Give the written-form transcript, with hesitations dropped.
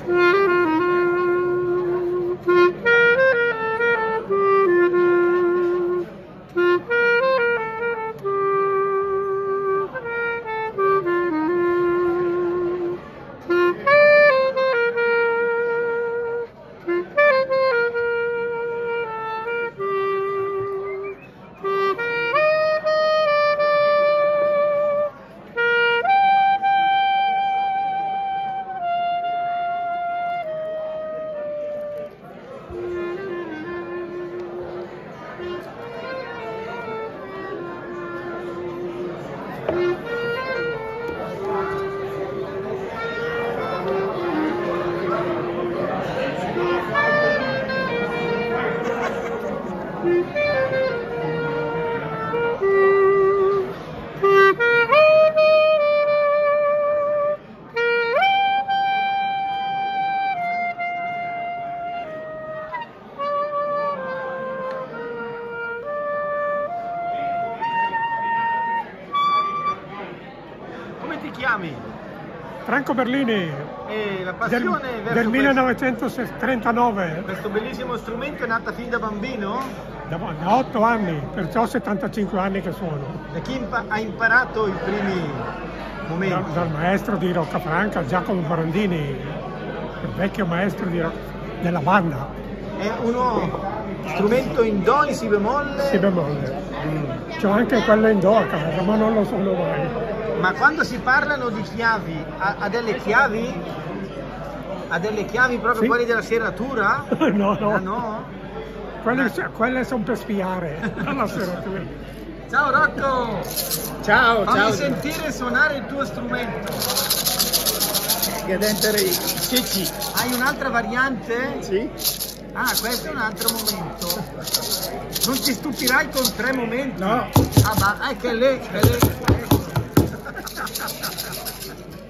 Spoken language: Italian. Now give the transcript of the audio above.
Chiami? Franco Berlini, E la passione verso del 1939. questo bellissimo strumento è nata fin da bambino? Da 8 anni, perciò 75 anni che suono. Da chi ha imparato i primi momenti? Dal maestro di Roccafranca, Giacomo Barandini, il vecchio maestro della banda. È uno strumento in do, in si bemolle? Si bemolle. C'ho anche quello in do a casa, ma non lo suono mai. Ma quando si parlano di chiavi, ha delle chiavi? Ha delle chiavi proprio Sì. quelle della serratura? No, no. Ah no? Quelle sono per spiare alla serratura. Ciao Rocco! Ciao, Fammi ciao. sentire suonare il tuo strumento. Gadenterei Cicci. Hai un'altra variante? Sì? Ah, questo è un altro momento. Non ti stupirai con 3 momenti? No. Ah, ma è che lei.